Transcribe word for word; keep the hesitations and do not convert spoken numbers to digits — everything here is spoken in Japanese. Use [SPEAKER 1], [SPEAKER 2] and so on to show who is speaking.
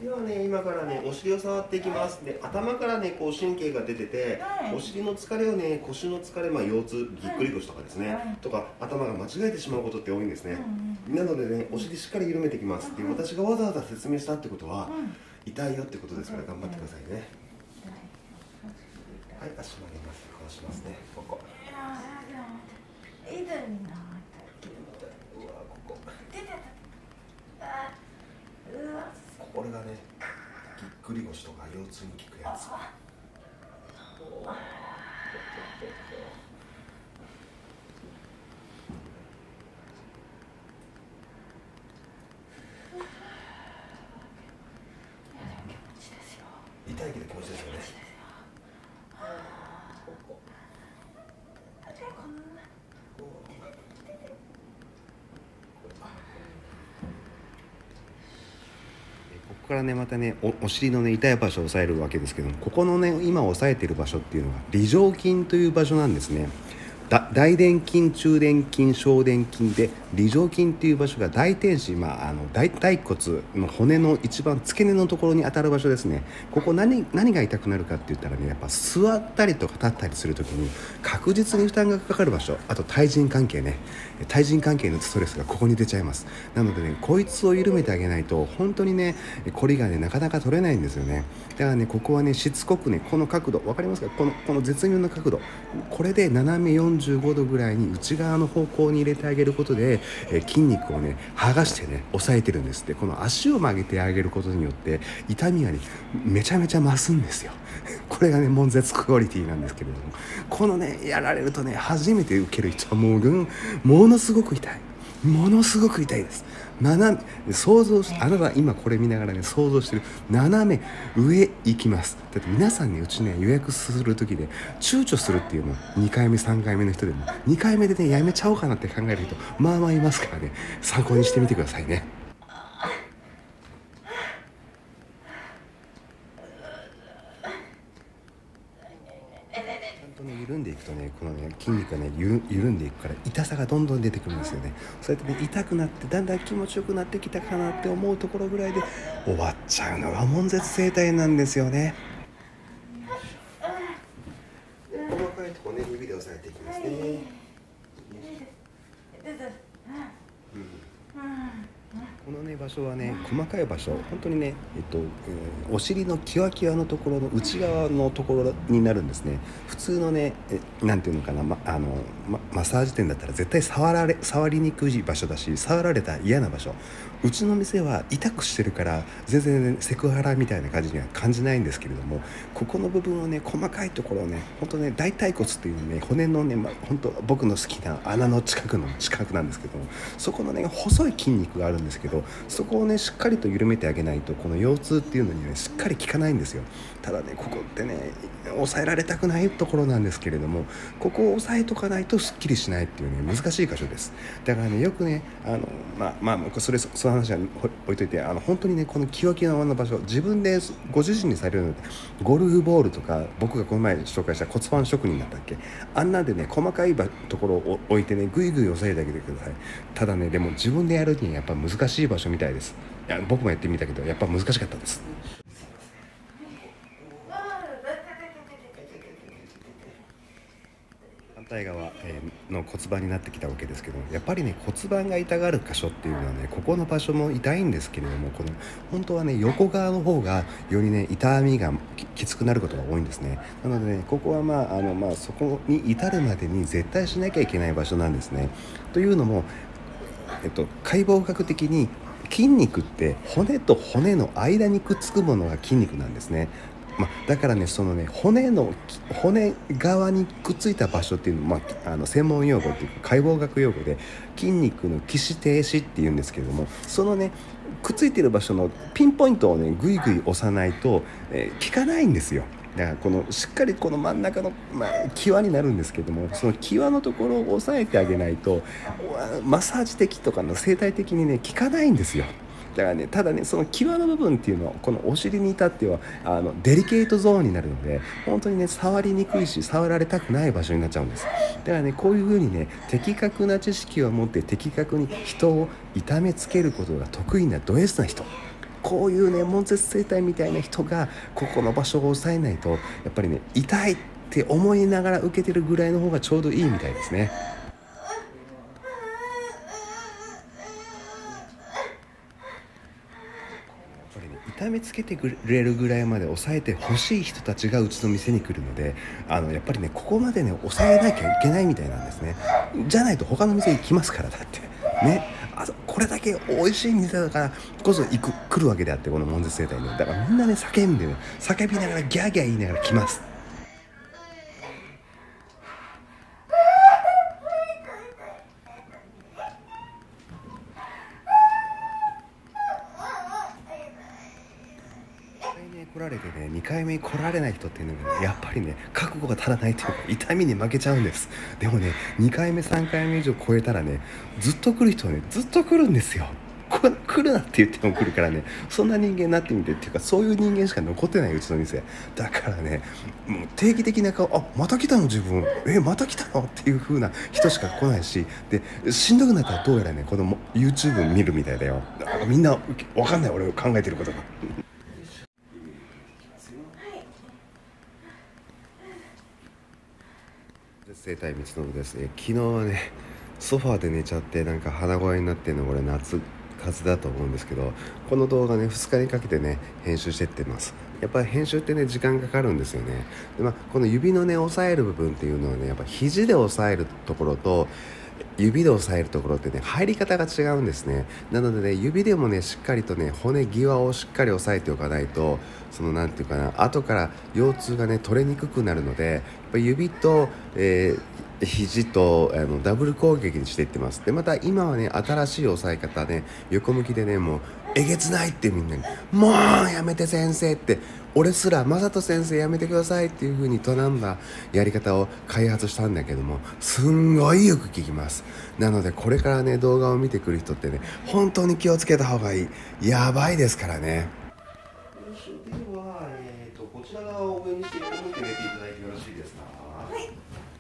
[SPEAKER 1] ではね、今からね、お尻を触っていきます。で、頭からね、こう神経が出てて、はい、お尻の疲れをね、腰の疲れ、まあ、腰痛、ぎっくり腰とかですね、はい、とか、頭が間違えてしまうことって多いんですね。うん、なのでね、お尻しっかり緩めていきます。で、私がわざわざ説明したってことは、うん、痛いよってことですから、頑張ってくださいね。はい、足曲げます。こうしますね。ここ。痛いな。うわ、ここ。これがね、ぎっくり腰とか腰痛に効くやつ。痛いけど気持ちですよね。ここからねまたね お, お尻のね痛い場所を押さえるわけですけども、ここのね今押さえている場所っていうのが梨状筋という場所なんですね。大臀筋、中臀筋、小臀筋で梨状筋っていう場所が大天使、まあ、あの 大, 大骨の骨の一番付け根のところに当たる場所ですね。ここ 何, 何が痛くなるかって言ったらね、やっぱ座ったりとか立ったりするときに確実に負担がかかる場所、あと対人関係ね、対人関係のストレスがここに出ちゃいます。なのでね、こいつを緩めてあげないと本当にねこりがねなかなか取れないんですよね。だからねここはねしつこくね、この角度分かりますか、このこの絶妙な角度、これで斜めよんじゅうごどぐらいに内側の方向に入れてあげることで、えー、筋肉をね剥がしてね抑えてるんです。でこの足を曲げてあげることによって痛みがねめちゃめちゃ増すんですよ。これがね悶絶クオリティなんですけれども、このねやられるとね初めて受ける人はもうものすごく痛い、ものすごく痛いです。斜め想像しあなたは今これ見ながらね想像してる斜め上行きます。だって皆さんねうちね予約する時で躊躇するっていうのにかいめさんかいめの人でもにかいめでねやめちゃおうかなって考える人まあまあいますからね、参考にしてみてくださいね。緩んでいくとねこのね筋肉がね緩んでいくから痛さがどんどん出てくるんですよね。そうやってね痛くなってだんだん気持ちよくなってきたかなって思うところぐらいで終わっちゃうのが悶絶整体なんですよね。細かいところね指で押さえていきますね。このね場所はね細かい場所、本当にね、えっとえー、お尻のキワキワのところの内側のところになるんですね。普通のねえなんていうのかな、ま、あのま、マッサージ店だったら絶対触られ触りにくい場所だし、触られたら嫌な場所。うちの店は痛くしてるから全然、ね、セクハラみたいな感じには感じないんですけれども、ここの部分をね細かいところをね本当ね大腿骨っていうね骨のね、ま、本当僕の好きな穴の近くの近くなんですけども、そこのね細い筋肉があるんですけど、そこをねしっかりと緩めてあげないとこの腰痛っていうのにねしっかり効かないんですよ。ただねここってね抑えられたくないところなんですけれども、ここを押さえとかないとすっきりしないっていうね難しい箇所です。だからねよくねあのまあまあそれその話は置いといて、あの本当にねこのキワキワの場所自分でご自身にされるので、ゴルフボールとか僕がこの前紹介した骨盤職人だったっけ、あんなんでね細かいところを置いてねぐいぐい押さえてあげてください。ただねでも自分でやるにはやっぱ難しい場所みたいです。いや僕もやってみたけどやっぱ難しかったです。反対側の骨盤になってきたわけですけど、やっぱりね骨盤が痛がる箇所っていうのはねここの場所も痛いんですけれども、この本当はね横側の方がよりね痛みが き, きつくなることが多いんですね。なのでねここはまああのまあそこに至るまでに絶対しなきゃいけない場所なんですね。というのも、えっと、解剖学的に筋肉って骨と骨の間にくっつくものが筋肉なんですね。まあ、だからねそのね骨の骨側にくっついた場所っていうのは、まあ、あの専門用語っていうか解剖学用語で筋肉の起死停止っていうんですけれども、そのねくっついている場所のピンポイントをねぐいぐい押さないと、えー、効かないんですよ。だからこのしっかりこの真ん中の、まあ、際になるんですけども、その際のところを押さえてあげないとマッサージ的とかの生態的にね効かないんですよ。だからね、ただねその際の部分っていうのはこのお尻に至ってはあのデリケートゾーンになるので本当にね触りにくいし触られたくない場所になっちゃうんです。だからねこういう風にね的確な知識を持って的確に人を痛めつけることが得意なド S な人、 こういうね悶絶整体みたいな人がここの場所を押さえないとやっぱりね痛いって思いながら受けてるぐらいの方がちょうどいいみたいですね。痛めつけてくれるぐらいまで抑えてほしい人たちがうちの店に来るので、あのやっぱりねここまでね抑えなきゃいけないみたいなんですね。じゃないと他の店行きますから。だってね、あこれだけ美味しい店だからこそ行く来るわけであって、この悶絶整体にだからみんなね叫んでね叫びながらギャーギャー言いながら来ます。来られてねにかいめに来られない人っていうのが、ね、やっぱりね覚悟が足らないというか痛みに負けちゃうんです。でもねにかいめさんかいめ以上超えたらねずっと来る人はねずっと来るんですよ。こ来るなって言っても来るからね、そんな人間になってみてっていうか、そういう人間しか残ってないうちの店だからね、もう定期的な顔、あまた来たの自分、えまた来たのっていう風な人しか来ないし、でしんどくなったらどうやらねこの YouTube 見るみたいだよ。だからみんな分かんない俺考えてることが。整体道信ですね。昨日はねソファーで寝ちゃってなんか鼻声になってるのこれ夏風邪だと思うんですけど、この動画ねふつかにかけてね編集してってます。やっぱり編集ってね時間かかるんですよね。で、まあ、この指のね押さえる部分っていうのはねやっぱ肘で押さえるところと指で押さえるところってね入り方が違うんですね。なのでね指でもねしっかりとね骨際をしっかり押さえておかないと、そのなんていうかな後から腰痛がね取れにくくなるので、やっぱ指と、えー、肘とあのダブル攻撃にしていってます。でまた今はね新しい押さえ方ね横向きでねもうえげつないってみんなにもうやめて先生って、俺すら正人先生やめてくださいっていう風に頼んだやり方を開発したんだけども、すんごいよく聞きます。なのでこれからね動画を見てくる人ってね本当に気をつけた方がいい。やばいですからね。よし、では、えーと、こちら側を上にして横向いて寝ていただいてよろしいですか。はい。